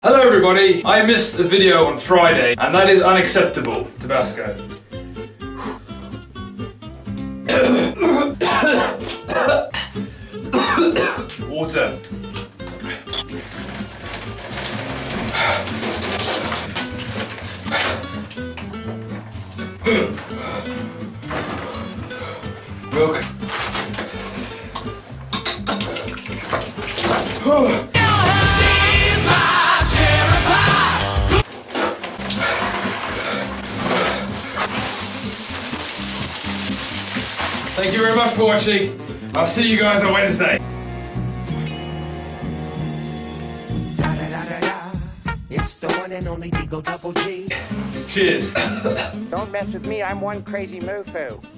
Hello everybody, I missed a video on Friday and that is unacceptable. Tabasco. Water. Milk. Thank you very much for watching. I'll see you guys on Wednesday. It's the one and only Digo Double G. Cheers. Don't mess with me, I'm one crazy mofo.